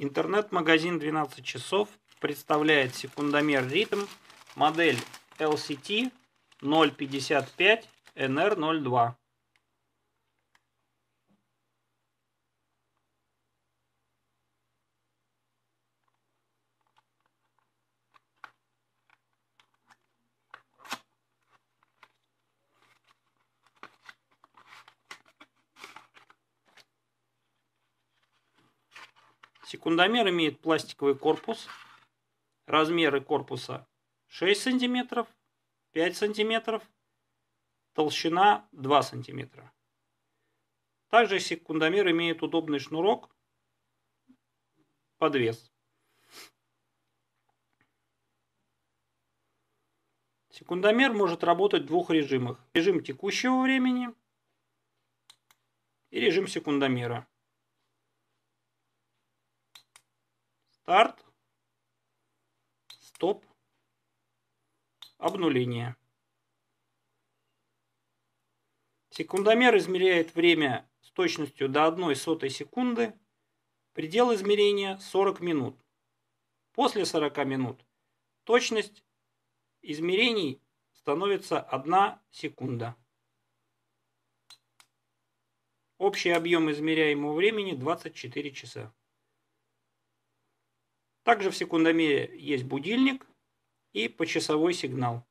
Интернет-магазин 12 часов представляет секундомер ритм модель LCT 055 NR02. Секундомер имеет пластиковый корпус. Размеры корпуса 6 см, 5 см, толщина 2 см. Также секундомер имеет удобный шнурок, подвес. Секундомер может работать в двух режимах. Режим текущего времени и режим секундомера. Старт, стоп, обнуление. Секундомер измеряет время с точностью до 1/100 секунды. Предел измерения 40 минут. После 40 минут точность измерений становится 1 секунда. Общий объем измеряемого времени 24 часа. Также в секундомере есть будильник и почасовой сигнал.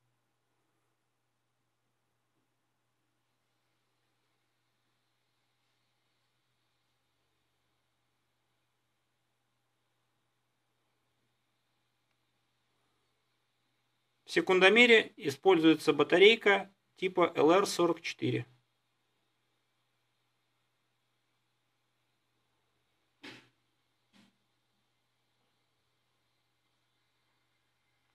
В секундомере используется батарейка типа LR44.